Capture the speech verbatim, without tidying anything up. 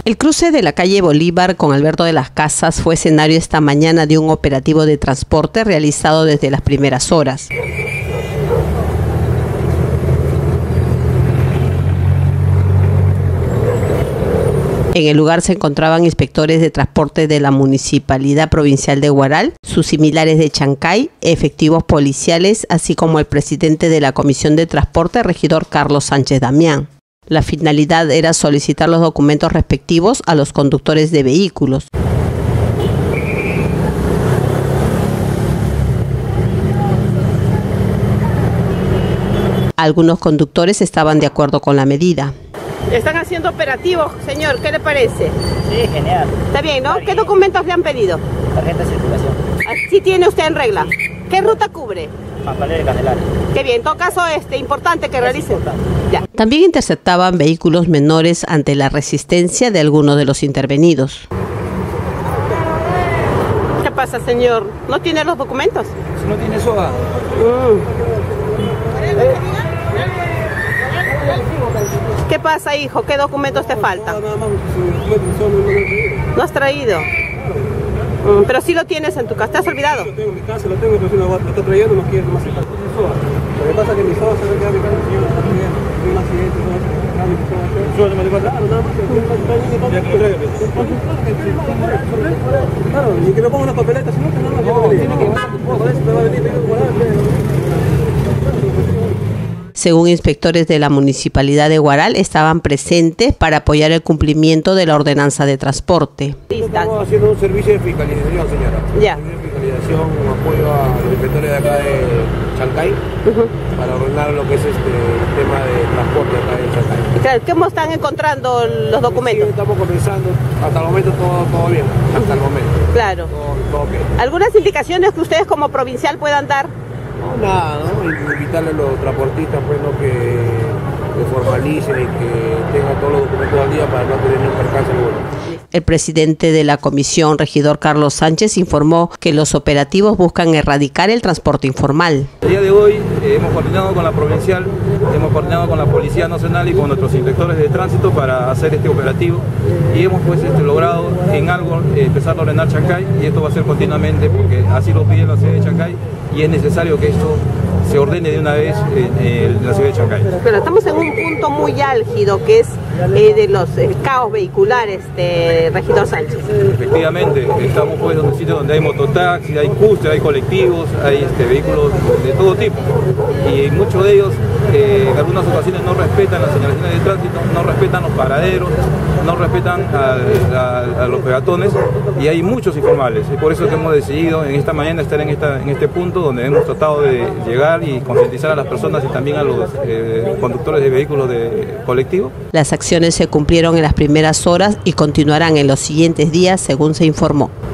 El cruce de la calle Bolívar con Alberto de las Casas fue escenario esta mañana de un operativo de transporte realizado desde las primeras horas. En el lugar se encontraban inspectores de transporte de la Municipalidad Provincial de Huaral, sus similares de Chancay, efectivos policiales, así como el presidente de la Comisión de Transporte, regidor Carlos Sánchez Damián. La finalidad era solicitar los documentos respectivos a los conductores de vehículos. Algunos conductores estaban de acuerdo con la medida. Están haciendo operativos, señor, ¿qué le parece? Sí, genial. Está bien, ¿no? ¿Qué documentos le han pedido? Tarjeta de circulación. Sí tiene usted en regla. ¿Qué ruta cubre? Pampalera de Candelaria. Qué bien, en todo caso, este, importante que realicen. Ya. También interceptaban vehículos menores ante la resistencia de algunos de los intervenidos. ¿Qué pasa, señor? ¿No tiene los documentos? Si no tiene soga. Mm. ¿Qué pasa, hijo? ¿Qué documentos te faltan? ¿No has traído? Mm, pero sí lo tienes en tu casa. ¿Te has olvidado? Lo tengo en mi casa, lo tengo, pero si lo está trayendo no quiero más. Lo que pasa es que mi soga se ve que va a quedar el señor, está trayendo. Tiene un accidente, no va a ser mi soga. Yo no me falta nada más. Claro, y que me ponga una papeleta, si no, que no me va a venir. Me va a venir, Según inspectores de la Municipalidad de Huaral, estaban presentes para apoyar el cumplimiento de la ordenanza de transporte. Estamos haciendo un servicio de fiscalización, señora. Ya. Un servicio de fiscalización, un apoyo a los inspectores de acá de Chancay, uh-huh, para ordenar lo que es este el tema de transporte acá en Chancay. Claro, ¿cómo están encontrando los documentos? Sí, estamos comenzando, hasta el momento todo, todo bien, hasta el momento. Claro. Todo, todo bien. ¿Algunas indicaciones que ustedes como provincial puedan dar? No, nada, ¿no? Invitarle a los transportistas, pues, ¿no? que, que formalicen y que tengan todos los documentos al día para no tener ningún percance alguno. El presidente de la comisión, regidor Carlos Sánchez, informó que los operativos buscan erradicar el transporte informal. El día de hoy eh, hemos coordinado con la provincial, hemos coordinado con la Policía Nacional y con nuestros inspectores de tránsito para hacer este operativo y hemos pues este, logrado en algo eh, empezar a ordenar Chancay, y esto va a ser continuamente porque así lo pide la ciudad de Chancay y es necesario que esto se ordene de una vez en la ciudad de Chancay. Pero estamos en un punto muy álgido que es eh, de los eh, caos vehiculares de regidor Sánchez. Efectivamente, estamos pues en un sitio donde hay mototaxis, hay cúster, hay colectivos, hay este, vehículos de todo tipo y muchos de ellos eh, en algunas ocasiones no respetan las señalizaciones de tránsito, no respetan los paraderos, no respetan a, a, a los peatones y hay muchos informales. Y por eso que hemos decidido en esta mañana estar en, esta, en este punto donde hemos tratado de llegar y concientizar a las personas y también a los eh, conductores de vehículos de colectivo. Las acciones se cumplieron en las primeras horas y continuarán en los siguientes días, según se informó.